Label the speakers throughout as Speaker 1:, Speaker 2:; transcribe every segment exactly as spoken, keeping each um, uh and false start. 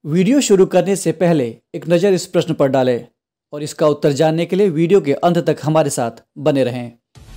Speaker 1: Video शुरू करने से पहले एक नज़र इस प्रश्न पर डालें और इसका उत्तर जानने के लिए वीडियो के अंत तक हमारे साथ बने रहें।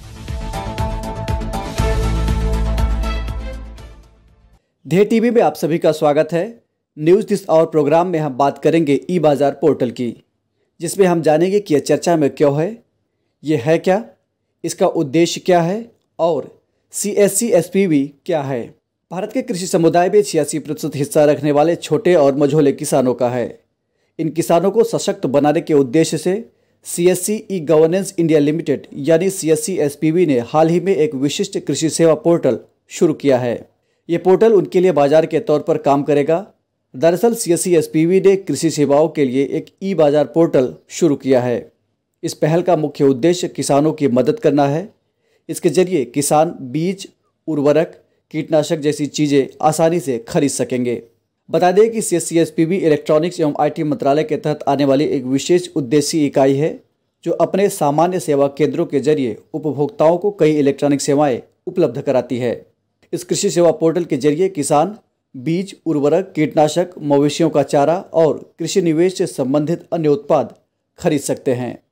Speaker 1: ध्येय टीवी में आप सभी का स्वागत है। न्यूज़ दिस आवर प्रोग्राम में हम बात करेंगे ई बाज़ार पोर्टल की, जिसमें हम जानेंगे कि यह चर्चा में क्यों है, ये है क्या, इसका उद्देश्य क्या है और C S C S P V क्या है। भारत के कृषि समुदाय में छियासी प्रतिशत हिस्सा रखने वाले छोटे और मझोले किसानों का है। इन किसानों को सशक्त बनाने के उद्देश्य से C S C e governance India limited यानी C S C S P V ने हाल ही में एक विशिष्ट कृषि सेवा पोर्टल शुरू किया है। ये पोर्टल उनके लिए बाजार के तौर पर काम करेगा। दरअसल C S C S P V ने कृषि सेवाओं के लिए एक ई बाजार पोर्टल शुरू किया है। इस पहल का मुख्य उद्देश्य किसानों की मदद करना है। इसके जरिए किसान बीज, उर्वरक, कीटनाशक जैसी चीज़ें आसानी से खरीद सकेंगे। बता दें कि C S C S P V electronics एवं आई टी मंत्रालय के तहत आने वाली एक विशेष उद्देश्यीय इकाई है, जो अपने सामान्य सेवा केंद्रों के जरिए उपभोक्ताओं को कई इलेक्ट्रॉनिक सेवाएं उपलब्ध कराती है। इस कृषि सेवा पोर्टल के जरिए किसान बीज, उर्वरक, कीटनाशक, मवेशियों का चारा और कृषि निवेश से संबंधित अन्य उत्पाद खरीद सकते हैं।